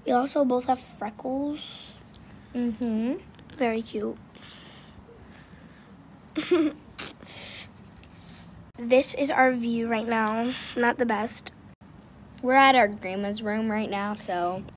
We also both have freckles. Mm-hmm. Very cute. This is our view right now. Not the best. We're at our grandma's room right now, so